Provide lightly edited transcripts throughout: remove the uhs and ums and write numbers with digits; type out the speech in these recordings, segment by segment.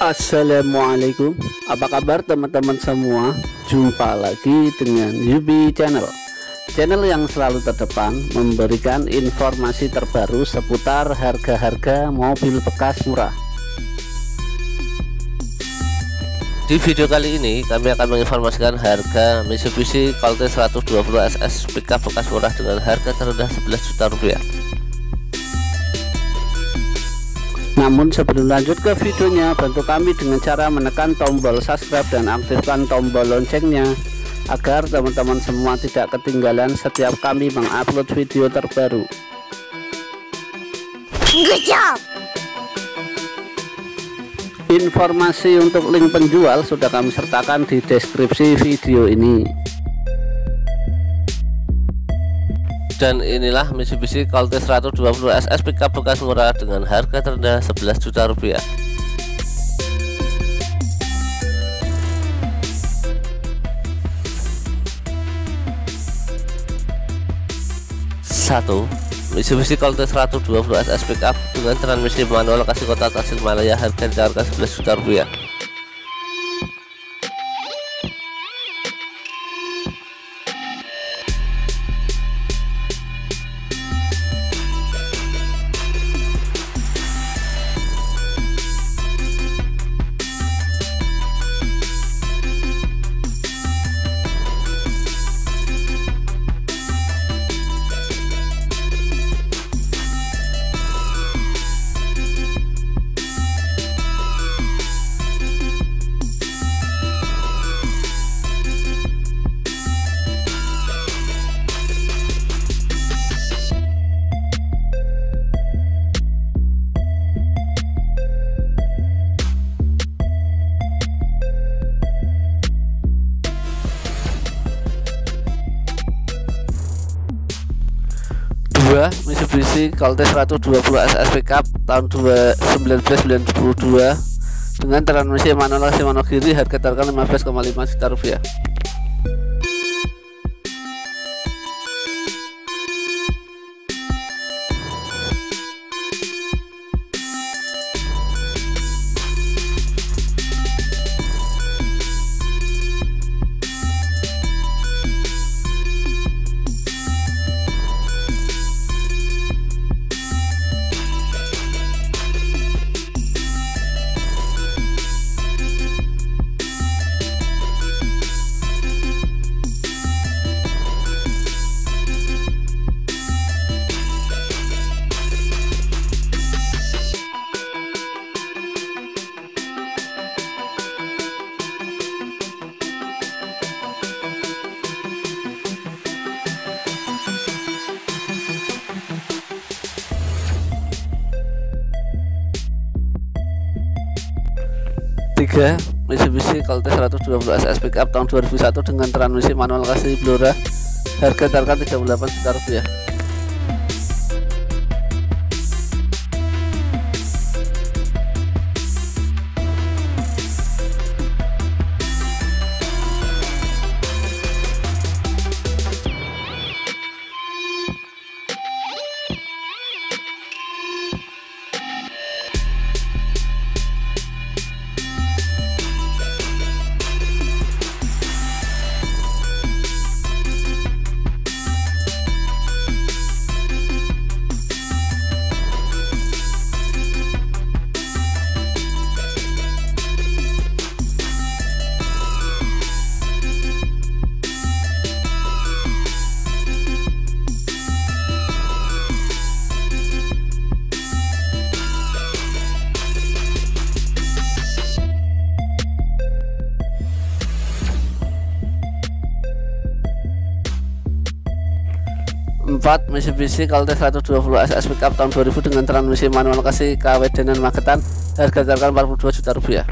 Assalamualaikum, apa kabar teman-teman semua? Jumpa lagi dengan Yubi Channel, channel yang selalu terdepan memberikan informasi terbaru seputar harga-harga mobil bekas murah. Di video kali ini kami akan menginformasikan harga Mitsubishi Colt 120 SS pickup bekas murah dengan harga terendah 11 juta rupiah. Namun sebelum lanjut ke videonya, bantu kami dengan cara menekan tombol subscribe dan aktifkan tombol loncengnya agar teman-teman semua tidak ketinggalan setiap kami mengupload video terbaru. Good job. Informasi untuk link penjual sudah kami sertakan di deskripsi video ini. Dan inilah Mitsubishi Colt 120 SS pickup bekas murah dengan harga terendah 11 juta rupiah. Satu, Mitsubishi Colt 120 SS pickup dengan transmisi manual lokasi kota Tasikmalaya, harga ditawarkan 11 juta rupiah. Mitsubishi Colt 120 SS pickup tahun 1992 dengan transmisi manual kiri, harga tawarkan 15,5 juta rupiah. Tiga, Mitsubishi Colt 120 SS pickup tahun 2001 dengan transmisi manual lokasi Blora, harga tawarkan 38 juta rupiah. Empat, Mitsubishi Colt 120 SS pickup tahun 2000 dengan transmisi manual lokasi Kawedanan Magetan, harga tawarkan 42 juta rupiah.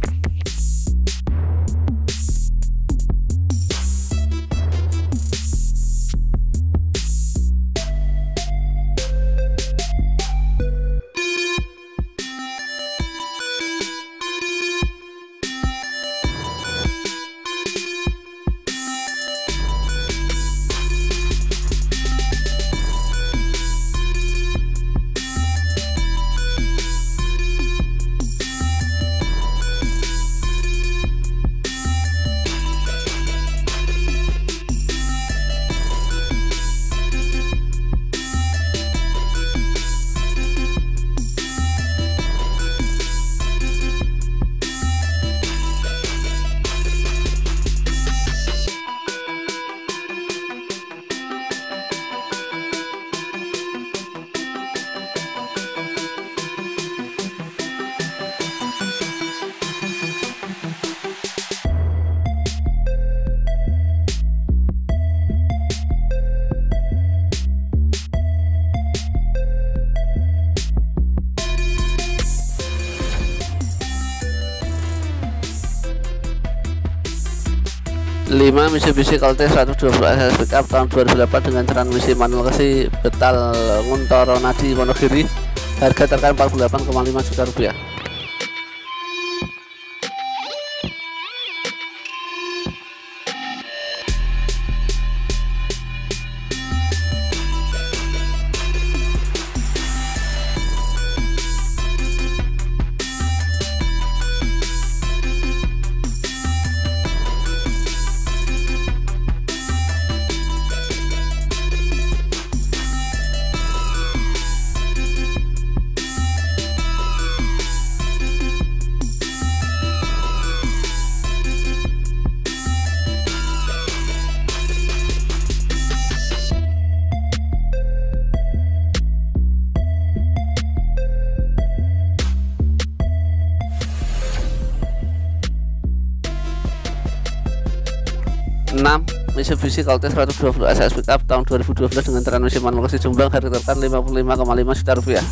5 Mitsubishi Colt 120 SS pickup tahun 2008 dengan transmisi manual kasih betal Nguntoro Nadi Wonogiri, harga terkait 48,5 juta rupiah. Mitsubishi Colt 120 SS pickup tahun 2012 dengan transmisi manual kasih Jombang, harga terkait 55,5 juta rupiah.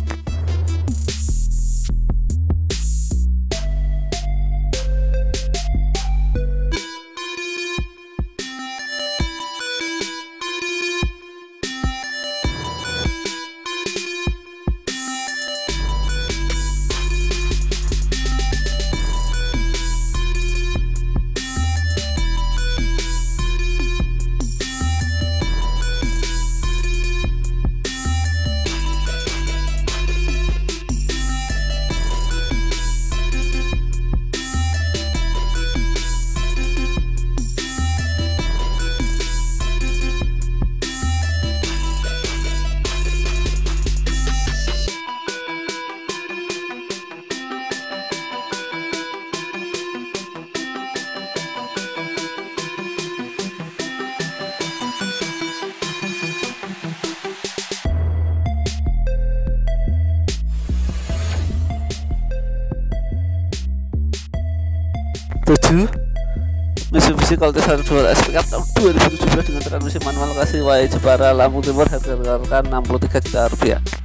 Mitsubishi Colt 120 SS pickup tahun 2017 dengan transmisi manual kasih Jepara Lampung Timur, harga terkait 63 juta rupiah.